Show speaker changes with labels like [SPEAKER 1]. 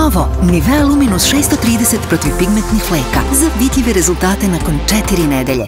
[SPEAKER 1] Novo, Nivea Luminous 630 protiv pigmentnih fleka za vidljive rezultate nakon 4 nedelje.